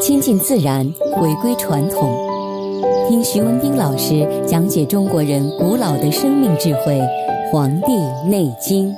亲近自然，回归传统。听徐文兵老师讲解中国人古老的生命智慧《黄帝内经》。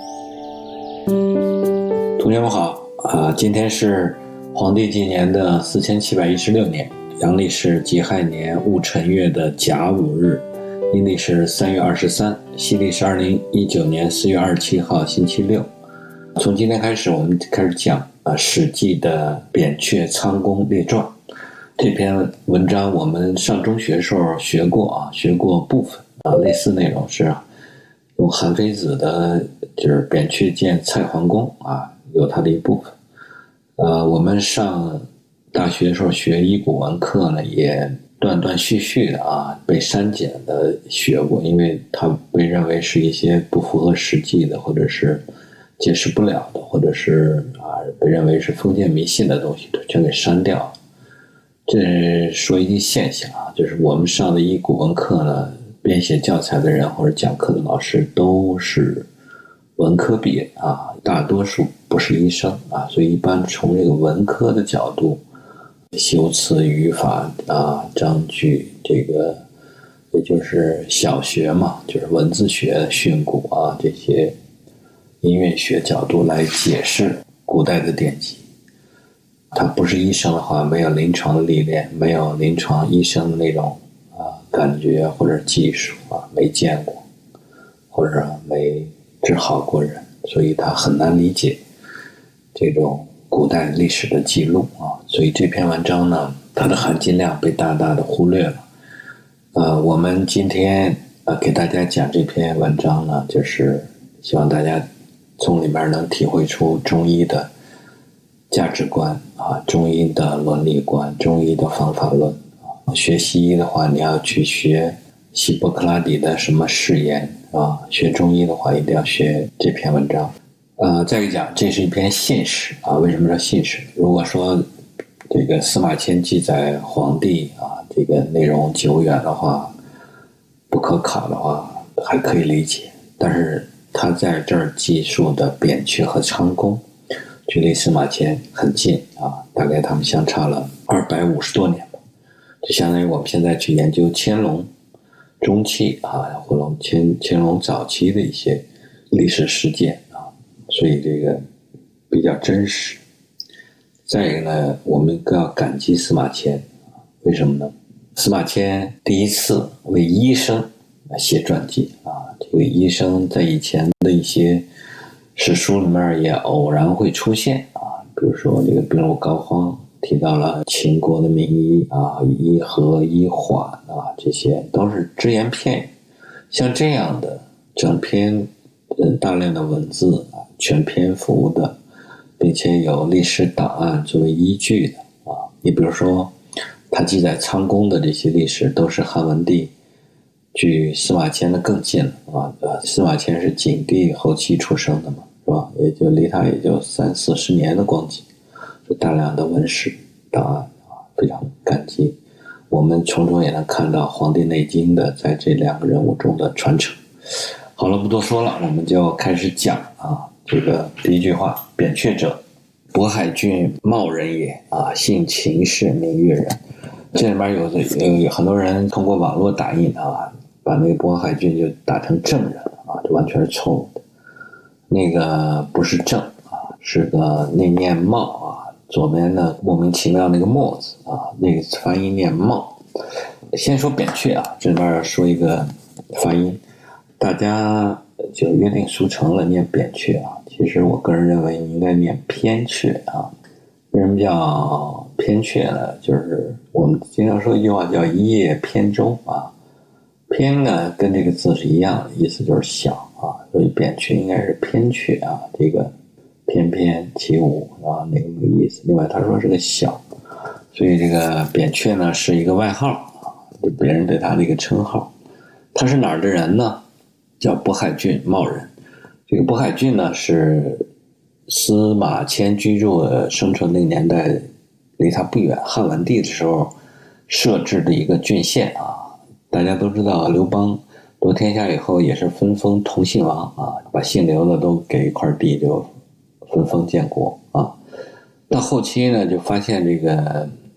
同学们好今天是黄帝纪年的4716年，阳历是己亥年戊辰月的甲午日，阴历是3月23，西历是2019年4月27号星期六。从今天开始，我们开始讲史记的扁鹊仓公列传。这篇文章我们上中学时候学过部分类似内容是用韩非子的就是扁鹊见蔡桓公有它的一部分。我们上大学的时候学一古文课呢，也断断续续的被删减的学过，因为它被认为是一些不符合实际的，或者是解释不了的，或者是被认为是封建迷信的东西，全给删掉了。这说一个现象就是我们上的一古文课呢，编写教材的人或者讲课的老师都是文科毕业大多数不是医生所以一般从这个文科的角度，修辞、语法章句，这个也就是小学嘛，就是文字学、训诂这些音乐学角度来解释古代的典籍。他不是医生的话，没有临床的历练，没有临床医生的那种感觉或者技术没见过，或者没治好过人，所以他很难理解这种古代历史的记录所以这篇文章呢，它的含金量被大大的忽略了。我们今天给大家讲这篇文章呢，就是希望大家从里面能体会出中医的价值观中医的伦理观，中医的方法论学西医的话，你要去学希波克拉底的什么誓言学中医的话一定要学这篇文章。再一个讲，这是一篇信史为什么说信史？如果说这个司马迁记载黄帝这个内容久远的话，不可考的话还可以理解，但是他在这儿记述的扁鹊和仓公距离司马迁很近大概他们相差了250多年吧，就相当于我们现在去研究乾隆中期或者乾隆早期的一些历史事件所以这个比较真实。再一个呢，我们更要感激司马迁，为什么呢？司马迁第一次为医生写传记这个医生在以前的一些史书里面也偶然会出现比如说这个病入膏肓提到了秦国的名医医和、医缓这些都是只言片语。像这样的整篇大量的文字全篇幅的，并且有历史档案作为依据的你比如说他记载仓公的这些历史都是汉文帝距司马迁的更近了司马迁是景帝后期出生的嘛，是吧？也就离他也就30-40年的光景，有大量的文史档案非常感激。我们从中也能看到《黄帝内经》的在这两个人物中的传承。好了，不多说了，我们就开始讲这个第一句话：扁鹊者，渤海郡茂人也姓秦氏，名越人。这里面有很多人通过网络打印把那个渤海郡就打成郑人这完全是错误的。那个不是郑是个那念茂左边的莫名其妙那个墨字那个发音念茂。先说扁鹊这里面说一个发音，大家就约定俗成了念扁鹊其实我个人认为你应该念偏鹊为什么叫偏鹊呢？就是我们经常说一句话叫一叶扁舟偏呢跟这个字是一样的，意思就是小所以扁鹊应该是偏鹊这个翩翩起舞那个意思。另外他说是个小，所以这个扁鹊呢是一个外号别人对他的一个称号。他是哪儿的人呢？叫渤海郡茂人。这个渤海郡呢是司马迁居住生存那个年代离他不远，汉文帝的时候设置的一个郡县大家都知道刘邦夺天下以后也是分封同姓王把姓刘的都给一块地就分封建国到后期呢就发现这个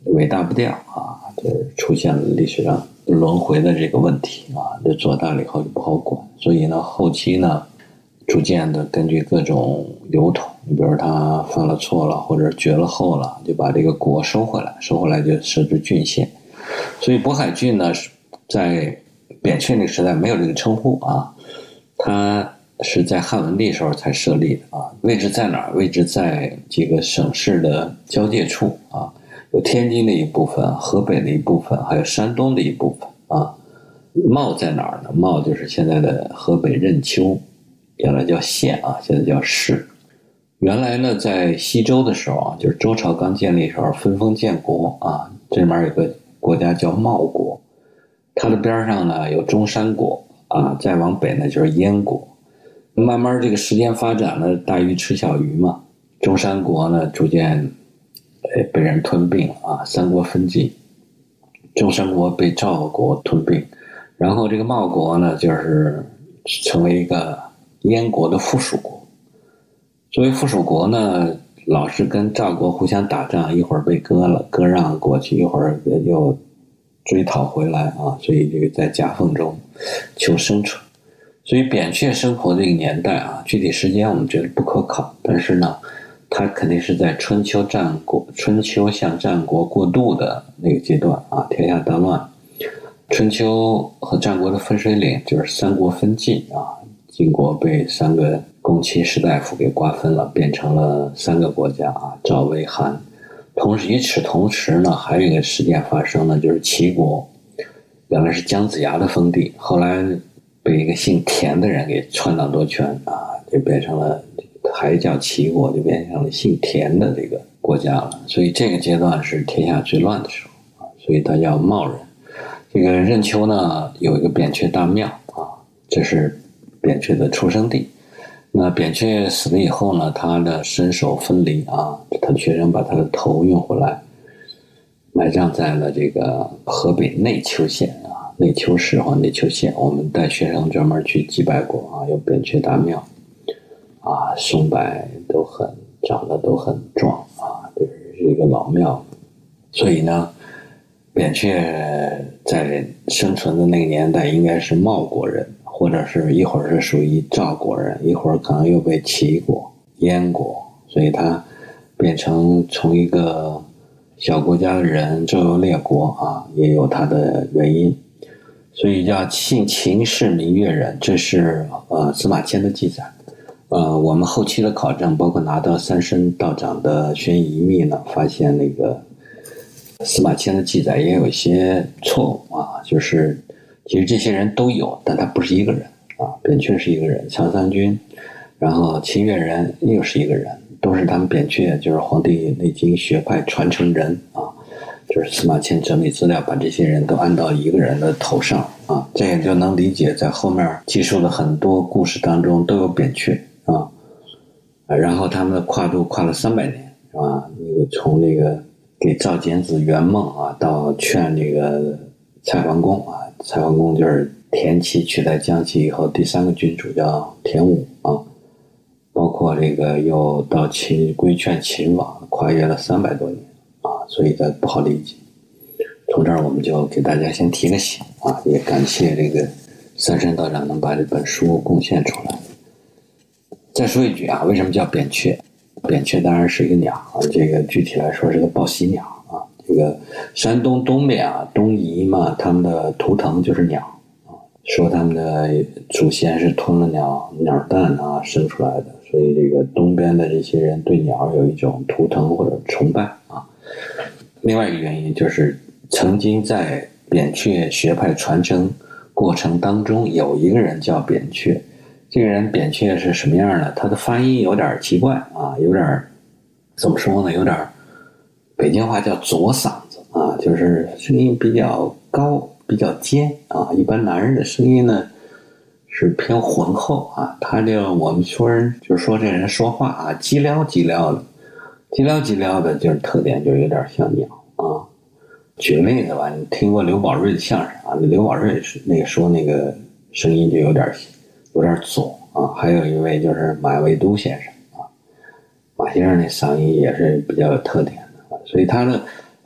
尾大不掉啊，就是出现了历史上轮回的这个问题啊，这做大了以后就不好管，所以呢，后期呢，逐渐的根据各种流统，你比如他犯了错了或者绝了后了，就把这个国收回来就设置郡县。所以渤海郡呢，在扁鹊那个时代没有这个称呼啊，它是在汉文帝时候才设立的啊。位置在哪儿？位置在几个省市的交界处啊，有天津的一部分、河北的一部分，还有山东的一部分啊。茂在哪儿呢？茂就是现在的河北任丘，原来叫县啊，现在叫市。原来呢，在西周的时候啊，就是周朝刚建立的时候，分封建国啊，这边有个国家叫茂国，它的边上呢有中山国啊，再往北呢就是燕国。慢慢这个时间发展呢，大鱼吃小鱼嘛，中山国呢逐渐被人吞并啊，三国分晋，中山国被赵国吞并，然后这个茂国呢就是成为一个燕国的附属国。作为附属国呢，老是跟赵国互相打仗，一会儿被割让过去，一会儿又追讨回来啊，所以这个在夹缝中求生存。所以扁鹊生活这个年代啊，具体时间我们觉得不可考，但是呢，他肯定是在春秋向战国过渡的那个阶段啊，天下大乱。春秋和战国的分水岭就是三国分晋啊，晋国被三个公卿士大夫给瓜分了，变成了三个国家啊，赵魏韩。与此同时呢，还有一个事件发生呢，就是齐国原来是姜子牙的封地，后来被一个姓田的人给篡党夺权啊，就变成了还叫齐国，就变成了姓田的这个国家了。所以这个阶段是天下最乱的时候啊，所以他叫茂人。这个任丘呢有一个扁鹊大庙啊，这是扁鹊的出生地。那扁鹊死了以后呢，他的身首分离啊，他的学生把他的头运回来，埋葬在了这个河北内丘县啊，内丘市或内丘县。我们带学生专门去祭拜过啊，有扁鹊大庙啊，松柏长得都很壮啊，就是一个老庙。所以呢，扁鹊在生存的那个年代应该是茂国人，或者是一会儿是属于赵国人，一会儿可能又被齐国、燕国，所以他变成从一个小国家的人周游列国啊，也有他的原因。所以叫姓秦氏民越人，这是司马迁的记载。我们后期的考证，包括拿到三申道长的宣遗密呢，发现那个司马迁的记载也有一些错误啊，就是其实这些人都有，但他不是一个人啊。扁鹊是一个人，强三军，然后秦越人又是一个人，都是他们扁鹊就是《黄帝内经》学派传承人啊。就是司马迁整理资料，把这些人都按到一个人的头上啊，这也就能理解，在后面记述的很多故事当中都有扁鹊啊。然后他们的跨度跨了300年啊，那个从那个给赵简子圆梦啊，到劝这个蔡桓公啊，蔡桓公就是田齐取代姜齐以后第3个君主叫田武啊，包括这个又到规劝秦王，跨越了300多年啊，所以这不好理解。从这儿我们就给大家先提个醒啊，也感谢这个三申道长能把这本书贡献出来。再说一句啊，为什么叫扁鹊？扁鹊当然是一个鸟啊，这个具体来说是个报喜鸟啊。这个山东东面啊，东夷嘛，他们的图腾就是鸟啊，说他们的祖先是吞了鸟蛋啊生出来的，所以这个东边的这些人对鸟有一种图腾或者崇拜啊。另外一个原因就是曾经在扁鹊学派传承过程当中，有一个人叫扁鹊。这个人扁鹊是什么样的？他的发音有点奇怪啊，有点怎么说呢？有点北京话叫左嗓子啊，就是声音比较高、比较尖啊。一般男人的声音呢是偏浑厚啊，我们说人就是说这人说话啊，叽撩叽撩的，就是特点就有点像鸟啊。举个例子吧，你听过刘宝瑞的相声啊？刘宝瑞是那个说那个声音就有点左啊。还有一位就是马未都先生啊，马先生那嗓音也是比较有特点的，所以他的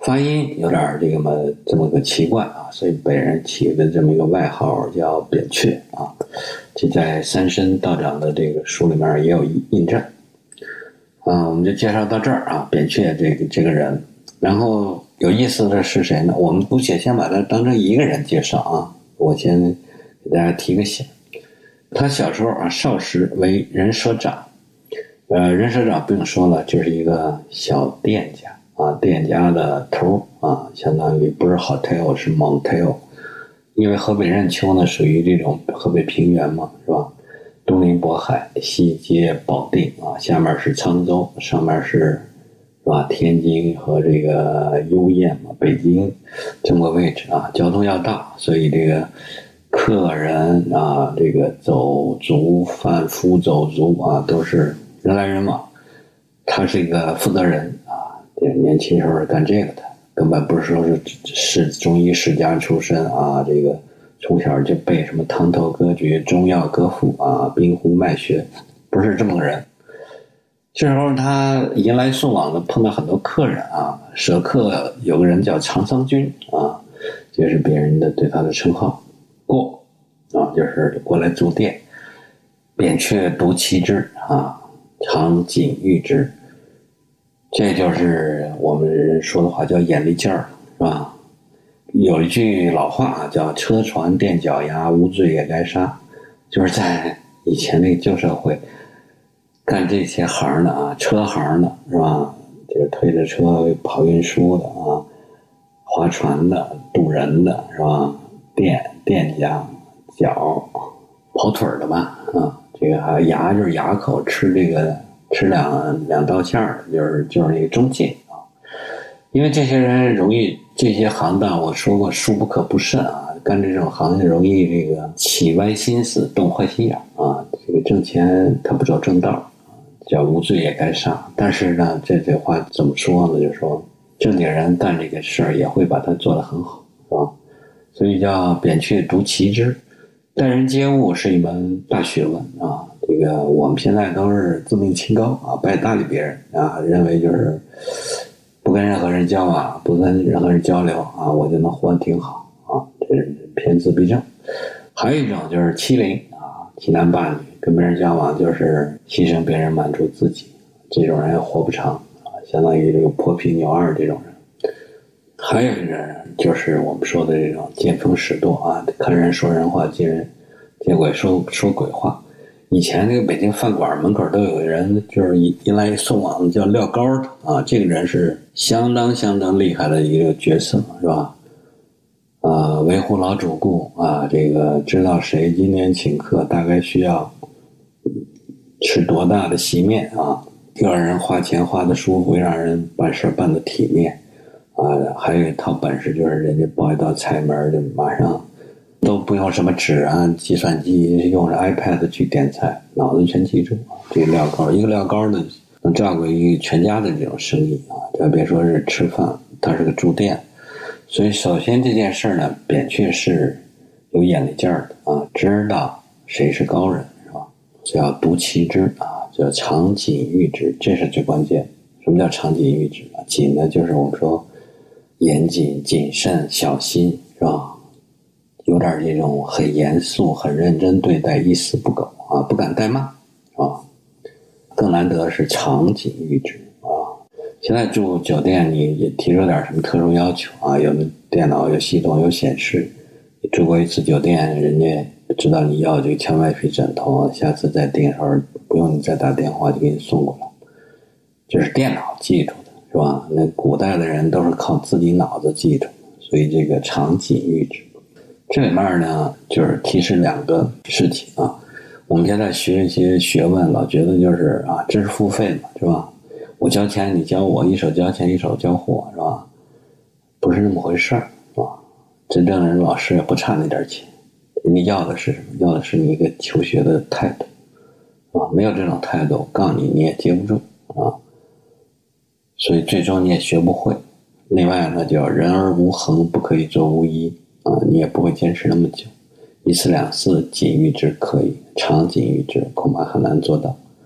发音有点这么个奇怪啊，所以被人起的这么一个外号叫扁鹊啊。这在三参道长的这个书里面也有印证啊。我们就介绍到这儿啊，扁鹊这个人。然后有意思的是谁呢？我们姑且先把他当成一个人介绍啊。我先给大家提个醒，他小时候啊，少时为人社长，人社长不用说了，就是一个小店家啊，店家的头啊，相当于不是 hotel 是 motel， 因为河北任丘呢属于这种河北平原嘛，是吧？东临渤海，西接保定啊，下面是沧州，上面是吧天津和这个幽燕嘛，北京这么个位置啊，交通要道，所以这个客人啊，这个走卒贩夫走卒啊，都是人来人往。他是一个负责人啊，年轻时候是干这个的，根本不是说是中医世家出身啊，这个从小就背什么汤头歌诀、中药歌赋啊、冰壶脉穴，不是这么个人。这时候他迎来送往的碰到很多客人啊，舍客有个人叫长桑君啊，这是别人对他的称号。过啊，就是过来住店，扁鹊独其之啊，常谨遇之。这就是我们人说的话叫眼力劲儿，是吧？有一句老话啊，叫车船垫脚牙，无罪也该杀。就是在以前那个旧社会干这些行的啊，车行的是吧？这个推着车跑运输的啊，划船的、渡人的是吧？店家、脚跑腿的吧啊，这个还牙就是牙口，吃两道线儿，就是那个中介啊。因为这些人容易，这些行当我说过疏不可不慎啊，干这种行业容易这个起歪心思，动坏心眼啊。这个挣钱他不走正道，叫无罪也该杀。但是呢，这话怎么说呢？就是说正经人干这个事儿也会把它做得很好，是吧？所以叫扁鹊独其之。待人接物是一门大学问啊，这个我们现在都是自命清高啊，不爱搭理别人啊，认为就是不跟任何人交往，不跟任何人交流啊，我就能活得挺好啊，这是偏自闭症。还有一种就是欺凌啊，欺男霸女，跟别人交往就是牺牲别人满足自己，这种人也活不长啊，相当于这个泼皮牛二这种人。还有一个人就是我们说的这种见风使舵啊，看人说人话，见鬼说鬼话。以前这个北京饭馆门口都有人就是一来送往叫撂高的啊，这个人是相当厉害的一个角色，是吧？维护老主顾啊，这个知道谁今天请客大概需要吃多大的席面啊，又让人花钱花的舒服，又让人办事办的体面。还有一套本事，就是人家报一道菜门就马上都不用什么纸啊、计算机，用着 iPad 去点菜，脑子全记住。这个撂高，一个撂高的能照顾一个全家的这种生意啊，再别说是吃饭，他是个住店。所以首先这件事呢，扁鹊是有眼力劲儿的啊，知道谁是高人，是吧？叫独其之啊，叫常谨遇之，这是最关键。什么叫常谨遇之啊？谨呢，就是我们说严谨、谨慎、小心，是吧？有点这种很严肃、很认真对待，一丝不苟啊，不敢怠慢啊。更难得是常谨遇之啊。现在住酒店，你也提出点什么特殊要求啊？有电脑、有系统、有显示。你住过一次酒店，人家知道你要这个荞麦皮枕头，下次再订的时候不用你再打电话就给你送过来，这是电脑记住的，是吧？那古代的人都是靠自己脑子记住，所以这个常谨遇之。这里面呢，就是提示两个事情啊。我们现在学一些学问，老觉得就是啊，知识付费嘛，是吧？我交钱，你教我，一手交钱，一手交货，是吧？不是那么回事儿，是吧？真正的人老师也不差那点钱，人家要的是什么？要的是你一个求学的态度，啊，没有这种态度，告诉你你也接不住啊，所以最终你也学不会。另外呢，叫人而无恒，不可以做无一啊，你也不会坚持那么久。一次两次谨遇之可以，常谨遇之恐怕很难做到。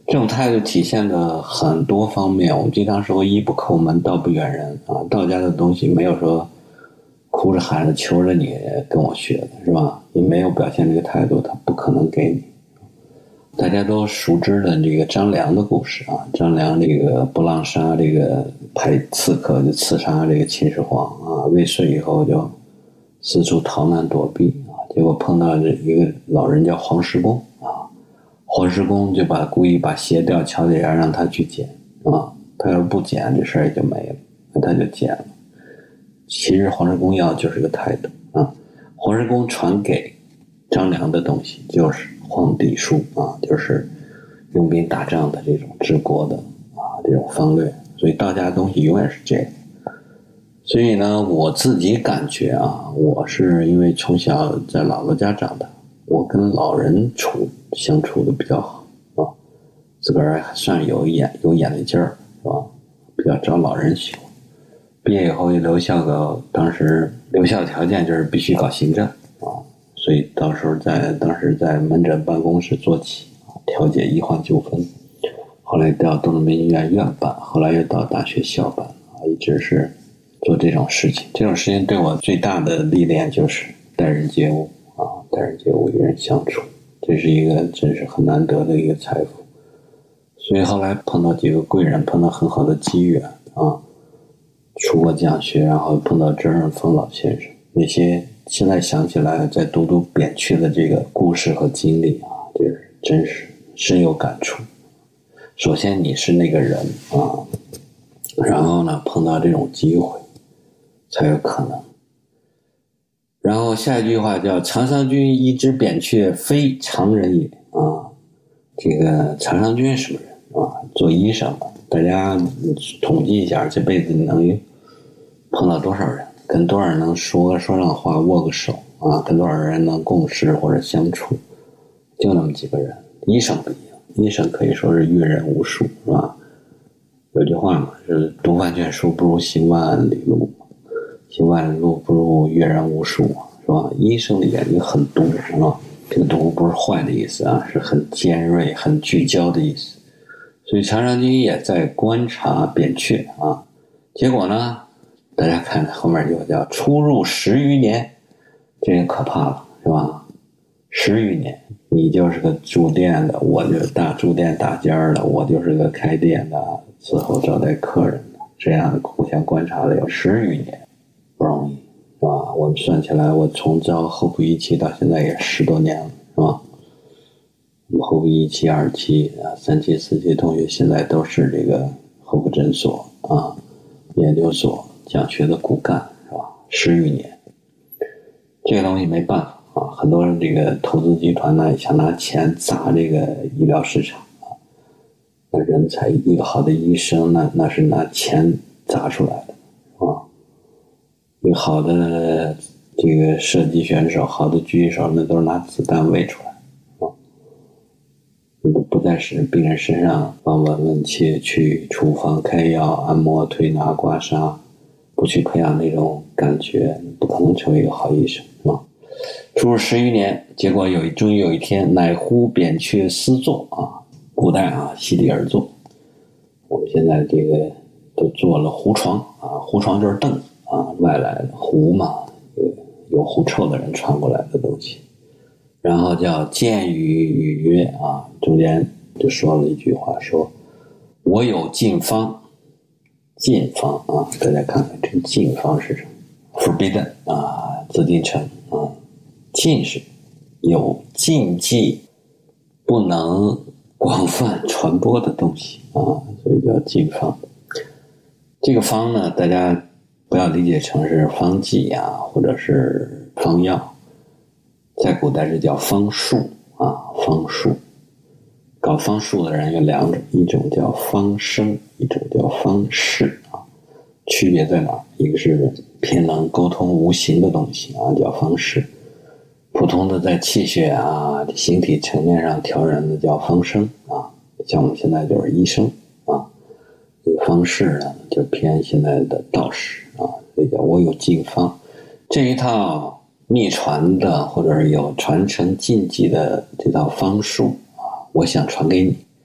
这种态度体现的很多方面，我们经常说一不叩门，道不远人啊。道家的东西没有说哭着喊着求着你跟我学的，是吧？你没有表现这个态度，他不可能给你。大家都熟知的这个张良的故事啊，张良这个不浪沙这个派刺客就刺杀这个秦始皇啊，未遂以后就四处逃难躲避啊，结果碰到一个老人叫黄石公啊，黄石公就故意把鞋掉桥底下让他去捡啊，他要是不捡这事儿也就没了，那他就捡了。其实黄石公要就是个态度啊，黄石公传给张良的东西就是皇帝书啊，就是用兵打仗的这种治国的啊这种方略，所以道家的东西永远是这样。所以呢，我自己感觉啊，我是因为从小在姥姥家长大，我跟老人相处的比较好啊，自个儿还算有眼力劲儿，是吧？比较招老人喜欢。毕业以后就当时留校条件就是必须搞行政啊，所以当时在门诊办公室做起啊，调解医患纠纷。后来到东直门医院院办，后来又到大学校办啊，一直是做这种事情。这种事情对我最大的历练就是待人接物啊，待人接物与人相处，这是一个真是很难得的一个财富。所以后来碰到几个贵人，碰到很好的机缘啊，出国讲学，然后碰到周润峰老先生，那些现在想起来再读扁鹊的这个故事和经历啊，这是真是深有感触。首先你是那个人啊，然后呢碰到这种机会才有可能。然后下一句话叫常上君一知扁鹊非常人也啊，这个常上君什么人啊？做医生嘛，大家统计一下，这辈子能碰到多少人，跟多少人能说上话，握个手啊，跟多少人能共事或者相处，就那么几个人。医生不一样，医生可以说是阅人无数，是吧？有句话嘛，是读万卷书不如行万里路，行万里路不如阅人无数，是吧？医生的眼睛很毒，是吧？这个毒不是坏的意思啊，是很尖锐、很聚焦的意思。所以常上君也在观察扁鹊啊，结果呢，大家看后面就叫出入10余年，这个可怕了，是吧？10余年，你就是个住店的，我就是大住店打尖的，我就是个开店的，伺候招待客人的，这样互相观察了有10余年，不容易，是吧？我们算起来，我从招候补1期到现在也10多年了，是吧？我们候补1期、2期啊、3期、4期同学现在都是这个候补诊所啊、研究所讲学的骨干，是吧？10余年，这个东西没办法啊，很多人这个投资集团呢想拿钱砸这个医疗市场啊，那人才一个好的医生那是拿钱砸出来的啊，一个好的这个射击选手、好的狙击手，那都是拿子弹喂出来啊，不再是病人身上望闻问切，去处方开药、按摩、推拿、刮痧，不去培养那种感觉，不可能成为一个好医生，是吧？出入10余年，结果终于有一天，乃呼扁鹊思坐啊，古代啊席地而坐，我们现在这个都做了胡床啊，胡床就是凳啊，外来的胡嘛，有狐臭的人传过来的东西。然后叫见语曰啊，中间就说了一句话，说我有禁方。禁方啊，大家看看这个禁方是什么 ？Forbidden 啊，自定成啊，禁是有禁忌，不能广泛传播的东西啊，所以叫禁方。这个方呢，大家不要理解成是方剂啊，或者是方药，在古代是叫方术啊，方术。搞方术的人有2种，一种叫方生，一种叫方士啊。区别在哪？一个是偏能沟通无形的东西啊，叫方士；普通的在气血啊、形体层面上调人的叫方生啊。像我们现在就是医生啊，这个方士呢就偏现在的道士啊，所以叫我有禁方。这一套秘传的或者是有传承禁忌的这套方术。我想传给你，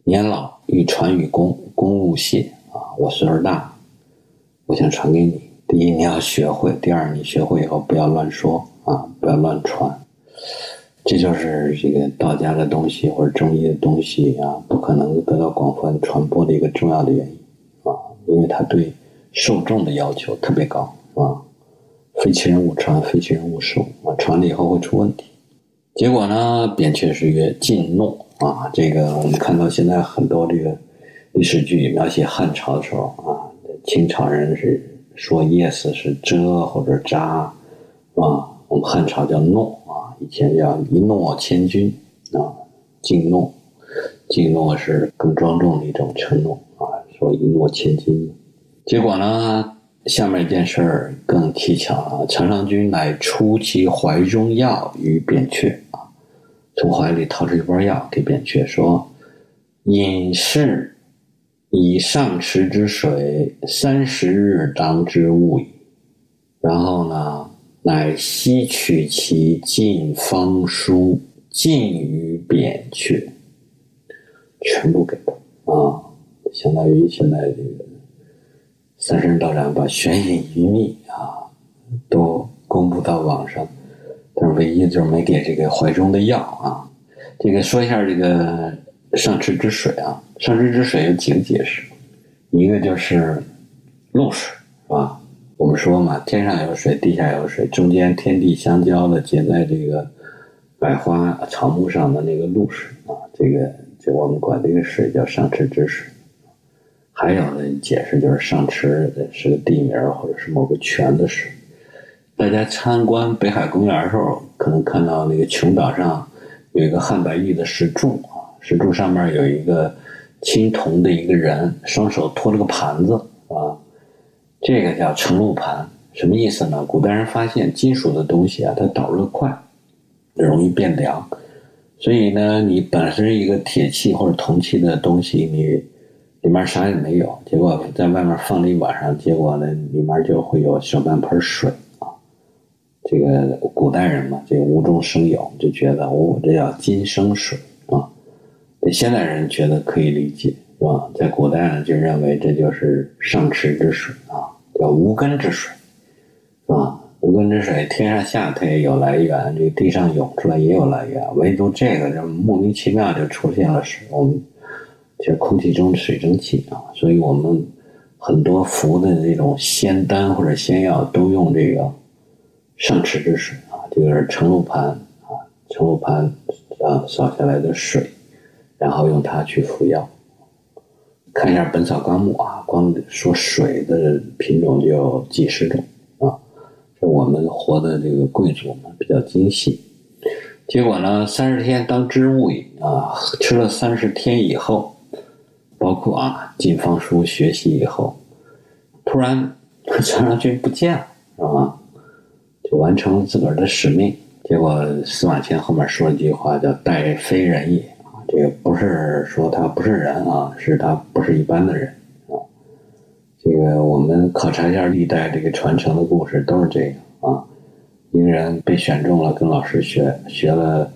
年老欲传与公，公勿泄啊！我岁数大，我想传给你。第一，你要学会；第二，你学会以后不要乱说啊，不要乱传。这就是这个道家的东西或者中医的东西啊，不可能得到广泛传播的一个重要的原因啊，因为它对受众的要求特别高，是吧？非其人勿传，非其人勿授啊，传了以后会出问题。结果呢，扁鹊是曰尽诺啊，这个我们看到现在很多这个历史剧描写汉朝的时候啊，清朝人是说 yes 是遮或者扎啊，我们汉朝叫诺啊，以前叫一诺千金啊，尽诺，尽诺是更庄重的一种承诺啊，说一诺千金。结果呢，下面一件事儿更蹊跷啊！常上君乃出其怀中药于扁鹊啊，从怀里掏出一包药给扁鹊说：“饮是以上池之水，30日当之物矣。”然后呢，乃悉取其进方书，进于扁鹊，全部给他啊，相当于现在这个三十人道长把悬疑遗秘啊都公布到网上，但是唯一就是没给这个怀中的药啊。这个说一下这个上池之水啊，上池之水有几个解释，一个就是露水，是吧？我们说嘛，天上有水，地下有水，中间天地相交的结在这个百花草木上的那个露水啊，这个就我们管这个水叫上池之水。还有的解释就是上池是个地名或者是某个泉的水。大家参观北海公园的时候，可能看到那个琼岛上有一个汉白玉的石柱啊，石柱上面有一个青铜的一个人，双手托了个盘子啊，这个叫承露盘。什么意思呢？古代人发现金属的东西啊，它导热快，容易变凉，所以呢，你本身一个铁器或者铜器的东西，你里面啥也没有，结果在外面放了一晚上，结果呢，里面就会有小半盆水啊。这个古代人嘛，这个无中生有，就觉得这叫金生水啊。这现代人觉得可以理解，是吧？在古代呢，就认为这就是上池之水啊，叫无根之水，是吧？无根之水，天上下它也有来源，这个地上涌出来也有来源，唯独这个莫名其妙就出现了水，我们就是空气中的水蒸气啊，所以我们很多服的这种仙丹或者仙药都用这个上池之水啊，这个是承露盘啊，承露盘啊扫下来的水，然后用它去服药。看一下《本草纲目》啊，光说水的品种就有几十种啊，这我们活的这个贵族呢比较精细。结果呢，30天当之物矣啊，吃了30天以后。包括进方书学习以后，突然常上君不见了，是吧？就完成了自个儿的使命。结果司马迁后面说了一句话，叫待非人也啊，这个不是说他不是人啊，是他不是一般的人啊。这个我们考察一下历代这个传承的故事，都是这个啊。一个人被选中了，跟老师学了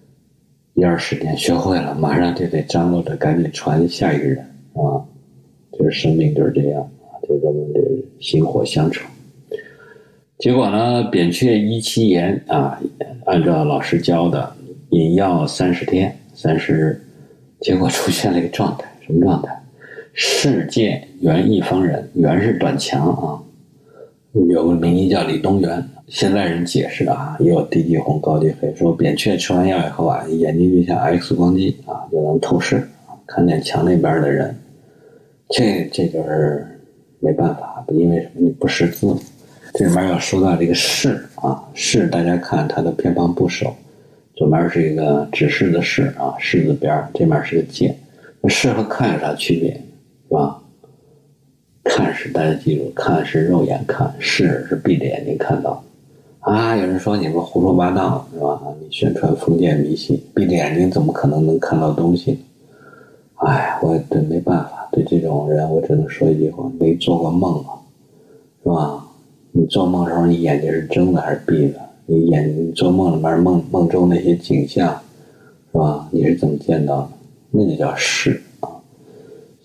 10-20年，学会了，马上就得张罗着赶紧传下一个人啊！就是生命就是这样啊，就这么这薪火相承。结果呢，扁鹊依其言啊，按照老师教的饮药30天30日，结果出现了一个状态，什么状态？世见袁一方人，袁是短强啊，有个名医叫李东垣。现在人解释啊，也有低级红高级黑，说扁鹊吃完药以后啊，眼睛就像 X 光机啊，就能透视啊，看见墙那边的人。这就是没办法，因为什么？你不识字。这里面要说到这个士啊，士大家看它的偏旁部首，左边是一个指示的示啊，士字边，这面是个剑。那士和看有啥区别？是吧？看是大家记住，看是肉眼看，视是闭着眼睛看到。有人说你们胡说八道，是吧？你宣传封建迷信，闭着眼睛怎么可能能看到东西？我对没办法，对这种人我只能说一句话：没做过梦啊，是吧？你做梦的时候，你眼睛是睁的还是闭的？你做梦里面梦中那些景象，是吧？你是怎么见到的？那就叫视啊。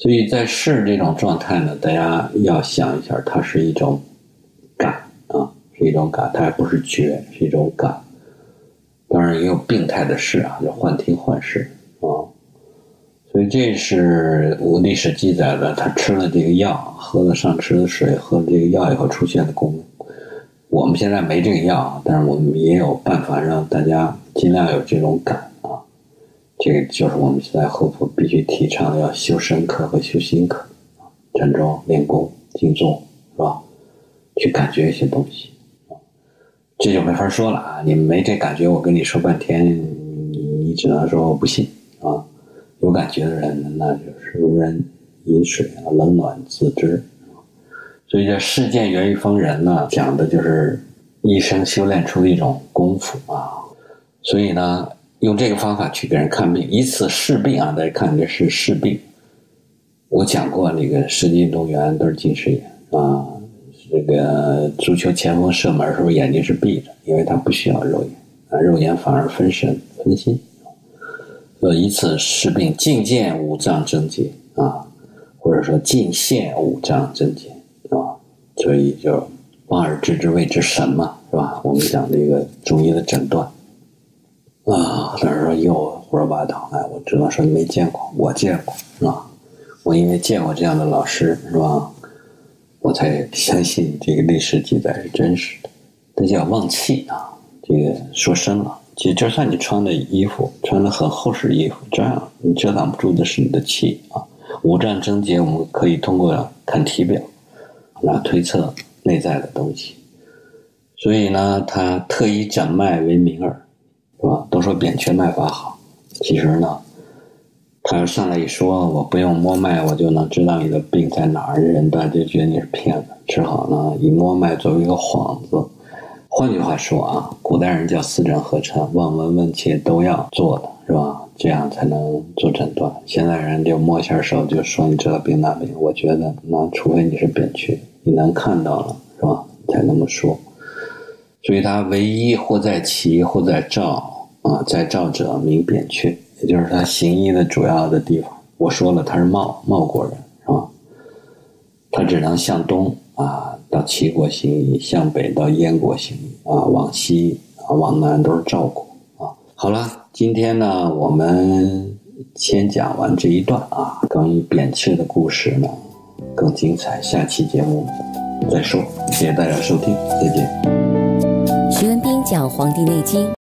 所以在视这种状态呢，大家要想一下，它是一种感啊，是一种感，它还不是觉，是一种感。当然也有病态的视啊，叫幻听幻视啊。所以这是历史记载的，他吃了这个药，喝了上吃的水，喝了这个药以后出现的功能。我们现在没这个药，但是我们也有办法让大家尽量有这种感啊。这个就是我们现在后佛必须提倡的，要修身课和修心课，站桩、练功、静坐，是吧？去感觉一些东西，这就没法说了啊！你没这感觉，我跟你说半天，你只能说我不信啊。有感觉的人，那就是如人饮水，冷暖自知。所以这世间源于方人呢，讲的就是一生修炼出的一种功夫啊。所以呢，用这个方法去给人看病，以此视病啊，大家看这是视病。我讲过那个世界运动员都是近视眼啊，这个足球前锋射门时候眼睛是闭着，因为他不需要肉眼啊，肉眼反而分神分心。以此视病，尽见五脏症结啊，或者说尽现五脏症结，是吧？所以就望而知之谓之神嘛，是吧？我们讲这个中医的诊断啊，但是说又胡说八道，我只能说你没见过，我见过，是吧？我因为见过这样的老师，是吧？我才相信这个历史记载是真实的。大家要忘气啊，这个说深了。其实就算你穿的衣服穿的很厚实的衣服，这样你遮挡不住的是你的气啊。五脏症结我们可以通过看体表来推测内在的东西。所以呢，他特以诊脉为名耳，是吧？都说扁鹊脉法好，其实呢，他要上来一说我不用摸脉我就能知道你的病在哪儿，人大家就觉得你是骗子，只好呢以摸脉作为一个幌子。换句话说啊，古代人叫四诊合陈，望闻问切都要做的，是吧？这样才能做诊断。现在人就摸一下手就说你这病那病，我觉得那除非你是扁鹊，你能看到了，是吧？才那么说。所以他唯一或在其或在兆啊，在兆者名扁鹊，也就是他行医的主要的地方。我说了，他是茂国人，是吧？他只能向东啊，到齐国行医，向北到燕国行医啊，往西啊，往南都是赵国啊。好了，今天呢，我们先讲完这一段啊，关于扁鹊的故事呢，更精彩，下期节目再说。谢谢大家收听，再见。 徐文斌讲《黄帝内经》。